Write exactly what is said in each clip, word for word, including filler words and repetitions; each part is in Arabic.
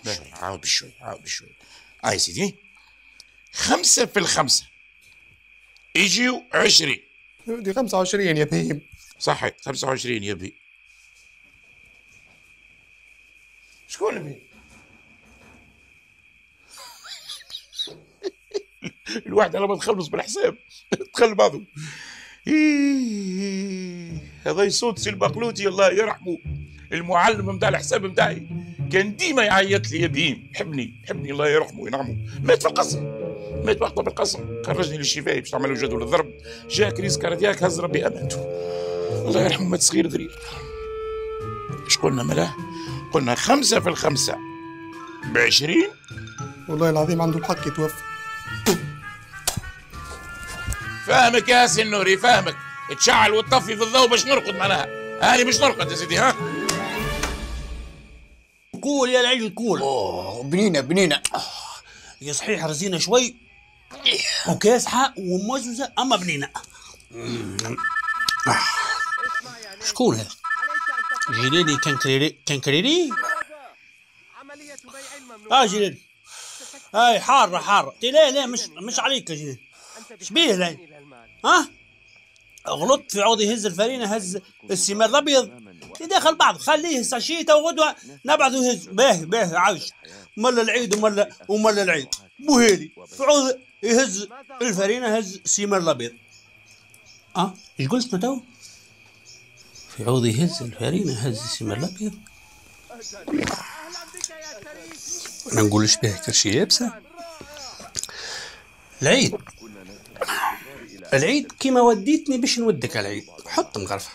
بشوي. عاود بشوي عاود بشوي. هاي سيدي خمسة في الخمسة يجيو عشرين. دي خمسة وعشرين يا بهيم. صحيح خمسة وعشرين يا بهيم. شكون بهيم؟ الواحد على ما تخلص بالحساب تخلي بعضه. هذا يصوت سي البقلوتي الله يرحمه، المعلم نتاع الحساب نتاعي كان ديما يعيط لي يا بهيم، حبني حبني الله يرحمه وينعمه. مات في القصر، مات وقتها بالقصر، خرجني للشفاء باش نعملوا جدول الضرب، جاء كريز كاردياك هز ربي امانته الله يرحمه. مات صغير ذرير. اش قلنا ملاه؟ قلنا خمسة في الخمسة بعشرين. والله العظيم عنده الحق يتوفى. فاهمك يا سي النوري فاهمك، تشعل وتطفي في الضوء باش نرقد معناها. هاني باش نرقد يا سيدي. ها قول يا العيد قول. اوه بنينه بنينه. هي صحيح رزينه شوي وكاسحه وموزوزه اما بنينه. شكون هذا؟ جيراني كنكريري كنكريري؟ اه جيراني. هاي حاره حاره. لا لا مش مش عليك يا جيراني. شبيه لا؟ ها؟ غلطت في عوض يهز الفرينه هز السمار الابيض. يدخل بعض خليه ساشيته وغدوه نبعث يهز. باهي باهي عايش. ملا العيد وملا وملا العيد. بوهيلي في عوض يهز الفرينه هز السمار الابيض. اه ايش قلت تو؟ في عوض يهز الفرينه هز السمار الابيض. انا نقولش بيه كرشي يابسه. العيد العيد كيما وديتني باش نودك العيد. حط مغرفة.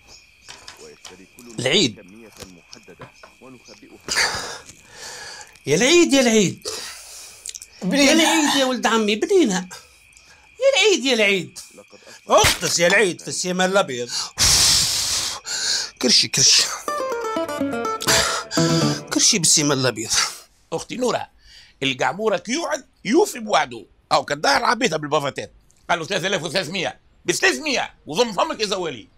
العيد يا العيد يا العيد يا العيد يا ولد عمي بنينة. يا العيد يا العيد اغطس يا العيد في السمار الابيض. كرشي كرشي كرشي بالسمار الابيض. اختي نوره القعموره كيوعد يوفي بوعده، او كالظاهر عبيتها بالبافاتات. قال له ثلاثة آلاف وثلاثمية ب ثلاثمية وضم فمك يا زوالي.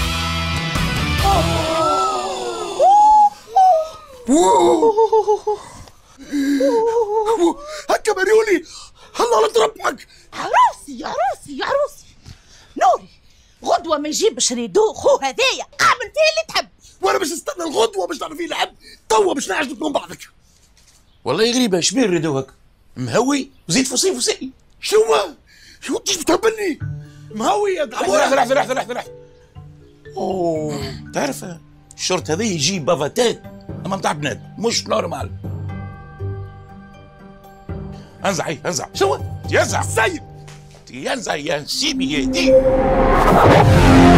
هكا مريولي هلا على تربحك. عروسي يا عروسي يا عروسي نوري غدوه ما يجيب شريدو خو هذايا اعمل فيه اللي تحب. وانا باش نستنى الغدوه باش تعرفي لعب توا باش نعجبك من بعضك. والله غريبه شبيه ردوك مهوي وزيد فصيل فصيل. شو شو انت بتهبلني مهوي يا لحظه لحظه لحظه لحظه لحظه. اوه تعرف الشرط هذا يجيب بافاتات اما نتاع بنات مش نورمال. انزع اي انزع. شو ينزع سيد ينزع يا سيبي يهديك.